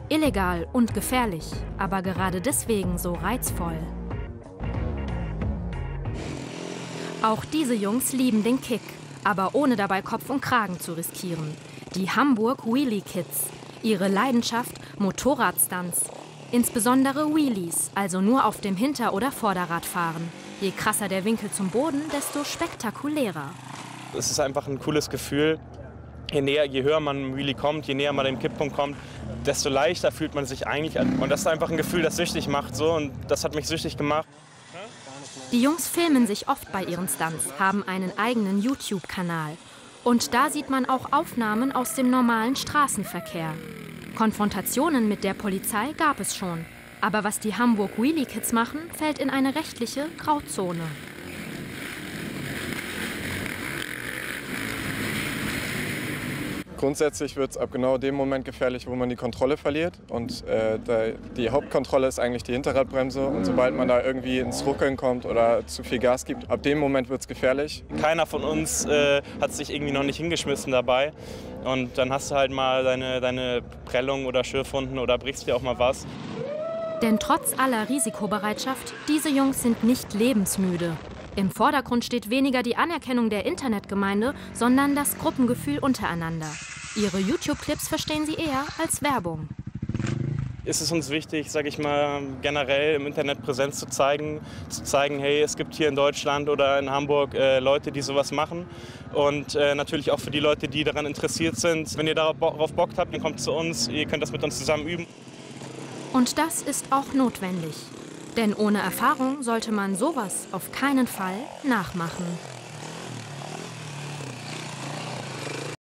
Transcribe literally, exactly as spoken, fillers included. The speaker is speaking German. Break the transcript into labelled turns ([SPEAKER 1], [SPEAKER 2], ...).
[SPEAKER 1] Illegal und gefährlich, aber gerade deswegen so reizvoll. Auch diese Jungs lieben den Kick, aber ohne dabei Kopf und Kragen zu riskieren. Die Hamburg Wheelie Kids. Ihre Leidenschaft Motorradstunts. Insbesondere Wheelies, also nur auf dem Hinter- oder Vorderrad fahren. Je krasser der Winkel zum Boden, desto spektakulärer.
[SPEAKER 2] Es ist einfach ein cooles Gefühl. Je näher, je höher man im Wheelie kommt, je näher man dem Kipppunkt kommt, desto leichter fühlt man sich eigentlich an. Und das ist einfach ein Gefühl, das süchtig macht. So. Und das hat mich süchtig gemacht.
[SPEAKER 1] Die Jungs filmen sich oft bei ihren Stunts, haben einen eigenen YouTube-Kanal. Und da sieht man auch Aufnahmen aus dem normalen Straßenverkehr. Konfrontationen mit der Polizei gab es schon. Aber was die Hamburg Wheelie Kids machen, fällt in eine rechtliche Grauzone.
[SPEAKER 3] Grundsätzlich wird es ab genau dem Moment gefährlich, wo man die Kontrolle verliert. Und äh, da, die Hauptkontrolle ist eigentlich die Hinterradbremse. Und sobald man da irgendwie ins Ruckeln kommt oder zu viel Gas gibt, ab dem Moment wird es gefährlich.
[SPEAKER 2] Keiner von uns äh, hat sich irgendwie noch nicht hingeschmissen dabei. Und dann hast du halt mal deine, deine Prellung oder Schürfwunden oder brichst dir auch mal was.
[SPEAKER 1] Denn trotz aller Risikobereitschaft, diese Jungs sind nicht lebensmüde. Im Vordergrund steht weniger die Anerkennung der Internetgemeinde, sondern das Gruppengefühl untereinander. Ihre YouTube-Clips verstehen sie eher als Werbung.
[SPEAKER 2] Ist es uns wichtig, sage ich mal, generell im Internet Präsenz zu zeigen, zu zeigen, hey, es gibt hier in Deutschland oder in Hamburg äh, Leute, die sowas machen. Und äh, natürlich auch für die Leute, die daran interessiert sind. Wenn ihr darauf Bock habt, dann kommt zu uns, ihr könnt das mit uns zusammen üben.
[SPEAKER 1] Und das ist auch notwendig. Denn ohne Erfahrung sollte man sowas auf keinen Fall nachmachen.